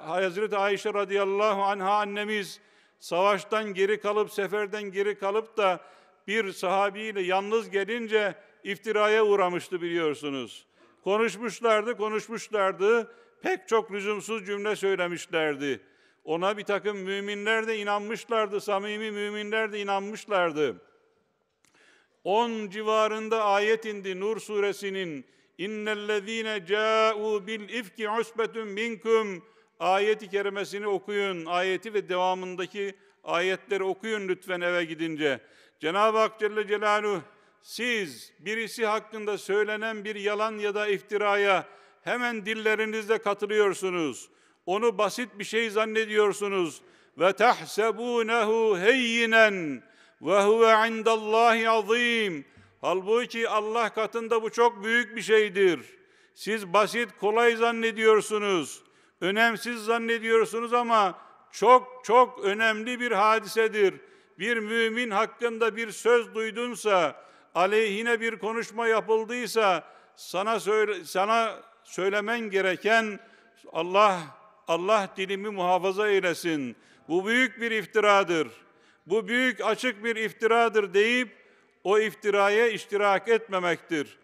Hazreti Ayşe radıyallahu anha annemiz savaştan geri kalıp, seferden geri kalıp da bir sahabiyle yalnız gelince iftiraya uğramıştı biliyorsunuz. Konuşmuşlardı. Pek çok lüzumsuz cümle söylemişlerdi. Ona bir takım müminler de inanmışlardı, samimi müminler de inanmışlardı. 10 civarında ayet indi Nur suresinin. İnnellezîne câ'û bil ifki usbetun minkum ayeti kerimesini okuyun. Ayeti ve devamındaki ayetleri okuyun lütfen eve gidince. Cenab-ı Hak Celle Celaluhu, siz birisi hakkında söylenen bir yalan ya da iftiraya hemen dillerinizle katılıyorsunuz. Onu basit bir şey zannediyorsunuz. Ve tahsebunehu heyyinen ve huve indallahi azim. Halbuki Allah katında bu çok büyük bir şeydir. Siz basit, kolay zannediyorsunuz. Önemsiz zannediyorsunuz ama çok önemli bir hadisedir. Bir mümin hakkında bir söz duydunsa, aleyhine bir konuşma yapıldıysa, sana söylemen gereken Allah dilimi muhafaza eylesin. Bu büyük bir iftiradır. Bu büyük açık bir iftiradır deyip o iftiraya iştirak etmemektir.